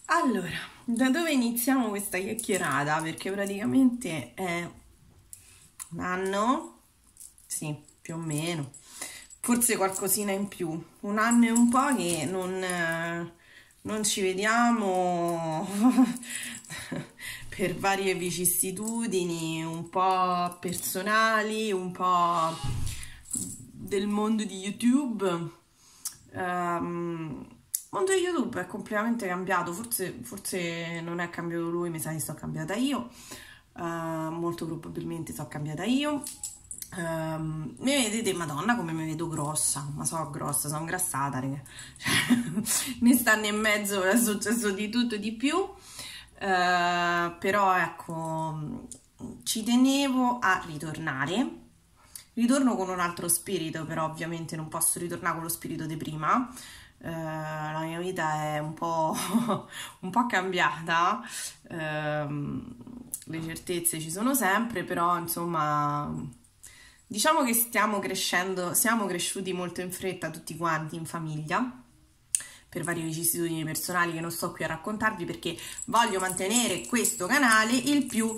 Allora, da dove iniziamo questa chiacchierata? Perché praticamente è un anno, sì, più o meno, forse qualcosina in più, un anno e un po' che non ci vediamo per varie vicissitudini, un po' personali, un po' del mondo di YouTube. Il mondo di YouTube è completamente cambiato, forse non è cambiato lui, mi sa che sono cambiata io, molto probabilmente sono cambiata io. Mi vedete, madonna come mi vedo grossa, ma sono grossa, sono ingrassata, raga. Cioè, in quest'anno e mezzo è successo di tutto e di più, però ecco, ci tenevo a ritornare. Ritorno con un altro spirito, però ovviamente non posso ritornare con lo spirito di prima. La mia vita è un po', un po' cambiata, le certezze ci sono sempre, però insomma diciamo che stiamo crescendo, siamo cresciuti molto in fretta tutti quanti in famiglia, per varie vicissitudini personali che non sto qui a raccontarvi perché voglio mantenere questo canale il più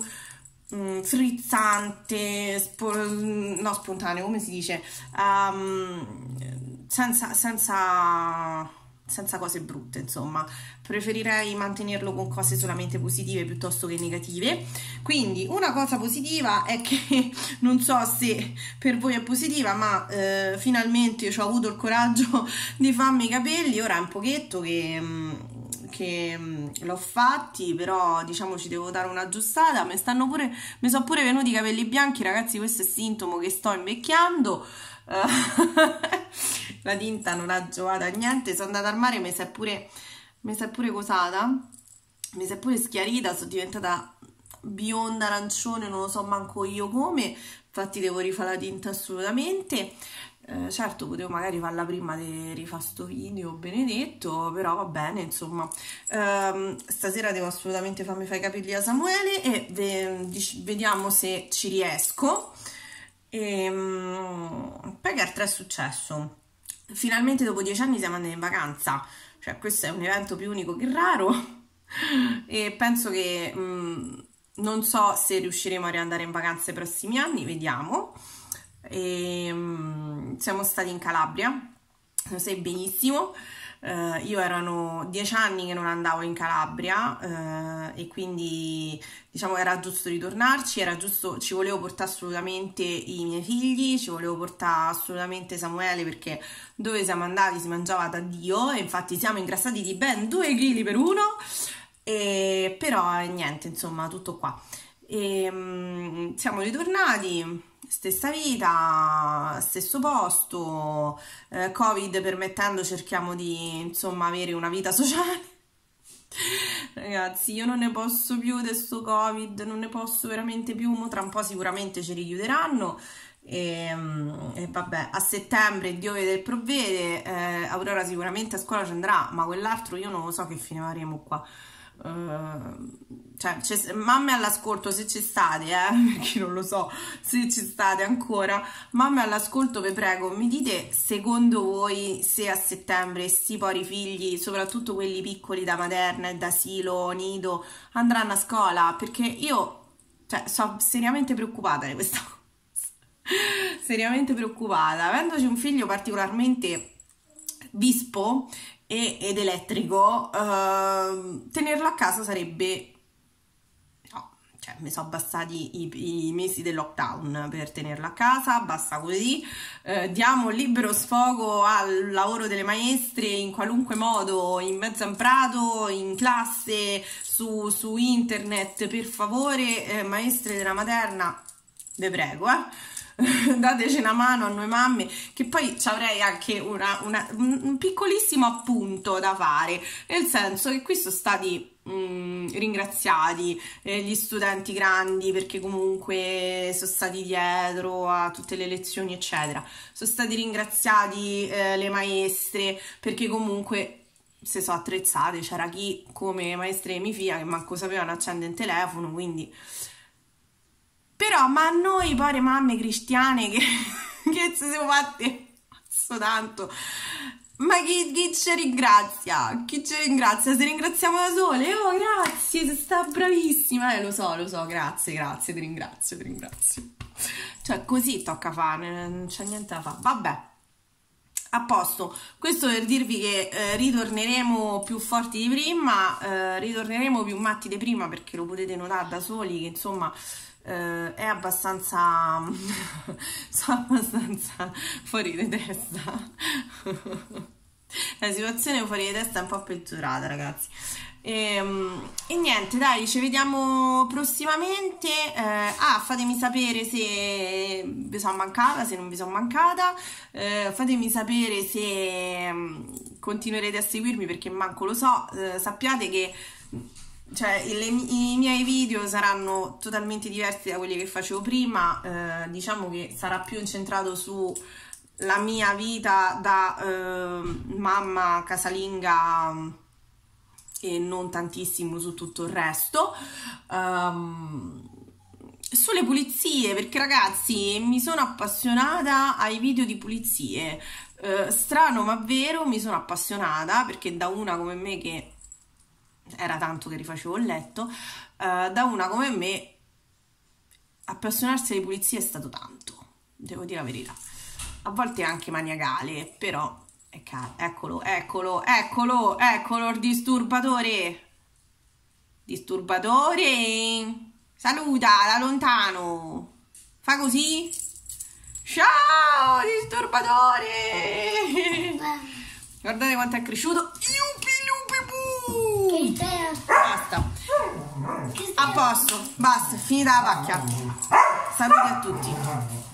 frizzante, no, spontaneo, come si dice, senza cose brutte, insomma. Preferirei mantenerlo con cose solamente positive piuttosto che negative. Quindi una cosa positiva è che non so se per voi è positiva, ma finalmente ho avuto il coraggio di farmi i capelli. Ora è un pochetto che l'ho fatti, però diciamo ci devo dare un'aggiustata. Mi sono pure venuti i capelli bianchi, ragazzi. Questo è sintomo che sto invecchiando. La tinta non ha giovato a niente. Sono andata al mare, mi si è pure cosata, mi si è pure schiarita, sono diventata bionda arancione, non lo so manco io come. Infatti devo rifare la tinta assolutamente. Certo, potevo magari farla prima di rifare sto video, benedetto, però va bene, insomma. Stasera devo assolutamente farmi fare i capelli a Samuele e vediamo se ci riesco. Poi che altro è successo? Finalmente dopo 10 anni siamo andati in vacanza, cioè questo è un evento più unico che raro e penso che non so se riusciremo a riandare in vacanza i prossimi anni, vediamo. Siamo stati in Calabria, lo sai benissimo. Io erano 10 anni che non andavo in Calabria e quindi diciamo era giusto ritornarci, era giusto, ci volevo portare assolutamente i miei figli, ci volevo portare assolutamente Samuele perché dove siamo andati si mangiava da Dio e infatti siamo ingrassati di ben 2 kg per uno, però niente, insomma tutto qua. Siamo ritornati. Stessa vita, stesso posto, Covid permettendo cerchiamo di insomma avere una vita sociale. Ragazzi, io non ne posso più di sto Covid, non ne posso veramente più, tra un po' sicuramente ci richiuderanno e vabbè, a settembre Dio vede e provvede, Aurora sicuramente a scuola ci andrà, ma quell'altro io non lo so che fine faremo qua. Cioè, mamme all'ascolto se ci state, perché non lo so se ci state ancora, mamme all'ascolto vi prego, mi dite secondo voi se a settembre sti pori figli, soprattutto quelli piccoli da materna e da asilo, nido, andranno a scuola, perché io sono seriamente preoccupata di questa cosa, seriamente preoccupata, avendoci un figlio particolarmente vispo ed elettrico, tenerlo a casa sarebbe, no, cioè mi sono bastati i mesi del lockdown per tenerlo a casa, basta così, diamo libero sfogo al lavoro delle maestre in qualunque modo, in mezzo a un prato, in classe, su internet, per favore, maestre della materna, vi prego, dateci una mano a noi mamme, che poi ci avrei anche un piccolissimo appunto da fare, nel senso che qui sono stati ringraziati gli studenti grandi perché comunque sono stati dietro a tutte le lezioni eccetera, sono stati ringraziati le maestre perché comunque si sono attrezzate, c'era chi come maestre di mia figlia che manco sapevano accendere il telefono, quindi però, ma a noi povere mamme cristiane che ci siamo fatte tanto Ma chi ci ringrazia? Chi ci ringrazia? Se ringraziamo da sole? Oh, grazie, sei stata bravissima. Lo so, grazie, ti ringrazio. Cioè, così tocca fare, non c'è niente da fare. Vabbè, a posto. Questo per dirvi che ritorneremo più forti di prima, ritorneremo più matti di prima, perché lo potete notare da soli che insomma è abbastanza sono abbastanza fuori di testa. La situazione fuori di testa è un po' peggiorata, ragazzi. E niente, dai, ci vediamo prossimamente. Fatemi sapere se vi sono mancata, se non vi sono mancata. Fatemi sapere se continuerete a seguirmi, perché manco lo so. Sappiate che cioè, i miei video saranno totalmente diversi da quelli che facevo prima. Diciamo che sarà più incentrato su la mia vita da mamma casalinga e non tantissimo su tutto il resto. Sulle pulizie, perché ragazzi mi sono appassionata ai video di pulizie, strano ma vero, mi sono appassionata, perché da una come me, che era tanto che rifacevo il letto, da una come me appassionarsi alle pulizie è stato tanto, devo dire la verità, a volte anche maniacale, però eccolo il disturbatore, saluta da lontano, fa così, ciao disturbatore, guardate quanto è cresciuto, basta, a posto, basta, è finita la pacchia, saluti a tutti.